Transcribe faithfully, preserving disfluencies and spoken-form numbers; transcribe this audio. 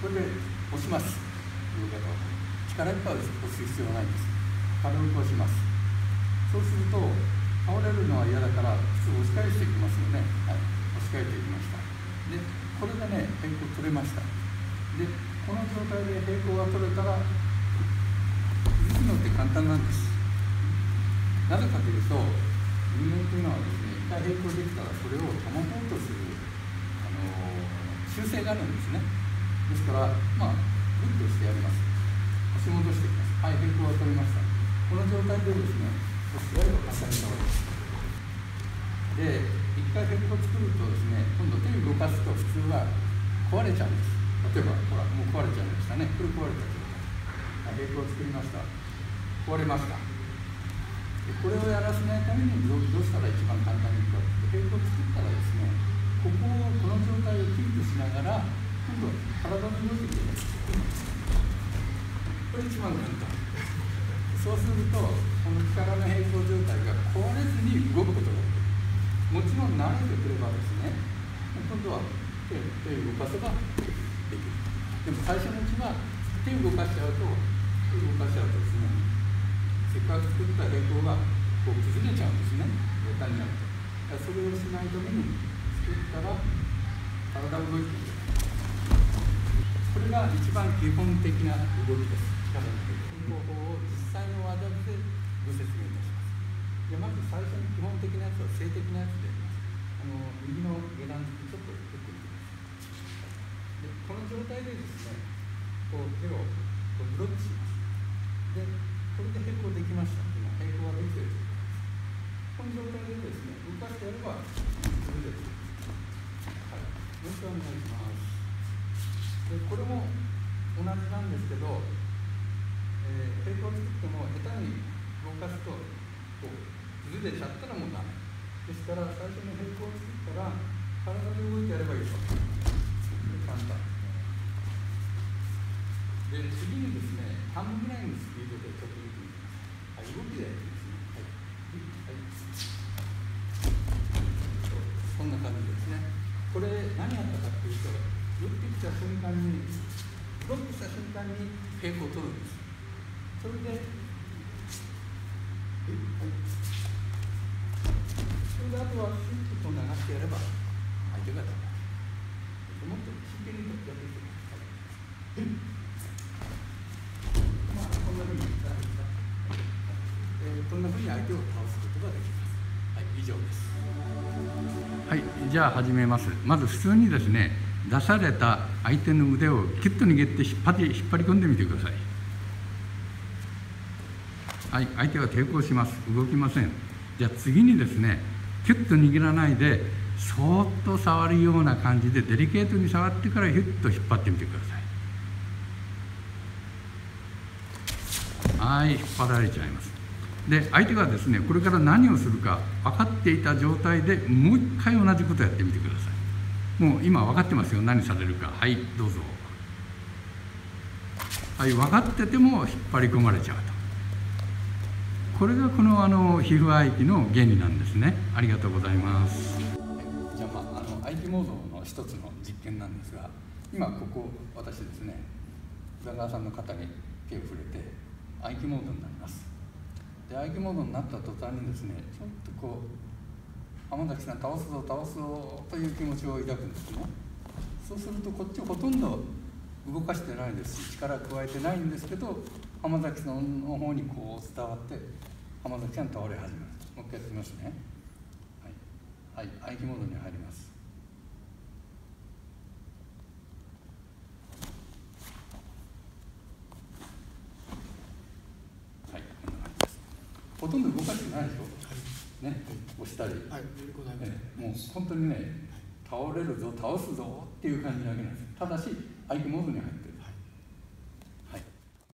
これで押します。動き方を力いっぱい押す必要はないんです。軽く押します。そうすると倒れるのは嫌だから普通押し返していきますよね。はい、押し返していきました。でこれでね平行取れました。でこの状態で平行が取れたら崩すのって簡単なんです。なぜかというと人間というのはですね、一回平行できたらそれを保とうとする、あのー、習性があるんですね。ですからまあグッとしてやります。押し戻していきます。はい、平行が取れました。この状態でですね、押し合いを重ねたわけです。で一回平行を作るとですね、今度手を動かすと普通は壊れちゃうんです。例えばほらもう壊れちゃいましたね。これ壊れた状態。平行を作りました。壊れました。これをやらせないためにどうしたら一番簡単にいくかって平行を作ったらですね、ここをこの状態をキープしながら今度は体の動きでこれ一番簡単。そうするとこの力の平行状態が壊れずに動くことができる。もちろん慣れてくればですね、今度は手を動かせばできる。でも最初のうちは手を動かしちゃうと手を動かしちゃうとですね、せっかく作った平行がこう崩れちゃうんですね。下手になると。それをしないために作ったら体を動いている。これが一番基本的な動きです。力の平行方法を実際の技でご説明いたします。じゃあまず最初に基本的なやつは静的なやつでやります。あの右の下段突きちょっと打ってみてください。でこの状態でですね、こう手をこうブロックします。でこれで平行できました。今平行ができている。この状態でですね、動かしてやればそれで、はい、もう一回お願いします。でこれも同じなんですけど、えー、平行を作っても下手に動かすとこう崩れちゃったらもうダメですから、最初に平行を作ったら体で動いてやればいいと。簡単で、次にですね、半分ぐらいのスピードでちょっと見てみます。はい、動きでやってですね。はい。はい、こんな感じですね。これ何やったかっていうと、寄ってきた瞬間に、ブロックした瞬間に平行を取るんです。それで、はい。それであとはシュッと流してやれば相手がダメ。もっと真剣にやっていきます。はい。こんなふうに相手を倒すことができます。はい、以上です。はい、じゃあ始めます。まず普通にですね、出された相手の腕をキュッと握って引っ張り、引っ張り込んでみてください。はい、相手は抵抗します。動きません。じゃあ次にですね、キュッと握らないで、そーっと触るような感じでデリケートに触ってからヒュッと引っ張ってみてください。はい、引っ張られちゃいます。で相手がですね、これから何をするか分かっていた状態でもう一回同じことをやってみてください。もう今分かってますよ、何されるか。はい、どうぞ。はい、分かってても引っ張り込まれちゃうと。これがこのあの皮膚合気の原理なんですね。ありがとうございます。はい、じゃあ、まあ、あの合気モードの一つの実験なんですが、今ここ私ですね、宇田川さんの肩に手を触れて合気モードになります。で合気モードになった途端にですね、ちょっとこう浜崎さん倒すぞ倒すぞという気持ちを抱くんですね。そうするとこっちほとんど動かしてないですし、力加えてないんですけど、浜崎さんの方にこう伝わって浜崎さん倒れ始める。もう一回やってみますね。はい、はい、合気モードに入ります。はい、こんな感じです。ほとんど動かしてないでしょ。ね、押したり、はい、ね、もう本当にね、倒れるぞ倒すぞっていう感じだけなんです。ただし合気モードに入って